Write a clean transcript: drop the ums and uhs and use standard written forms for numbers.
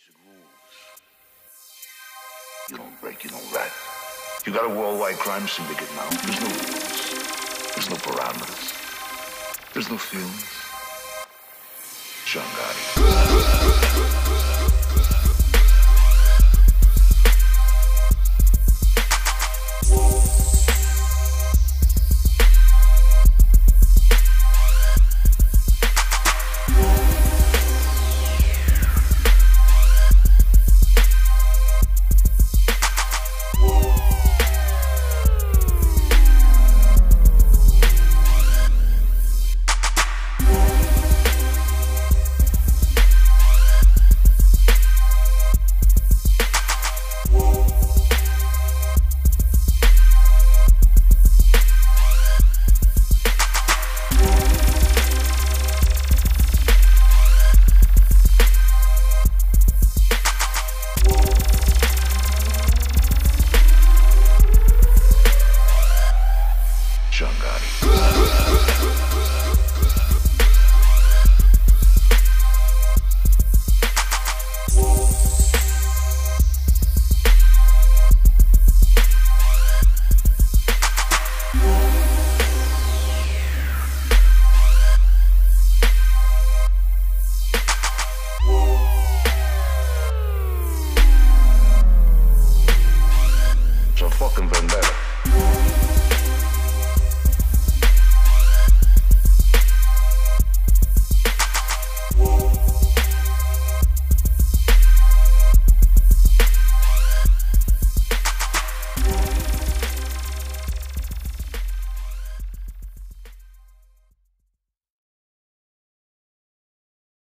basic rules. You don't break, you don't rat. You got a worldwide crime syndicate now. There's no rules. There's no parameters. There's no feelings. Sean Gotti.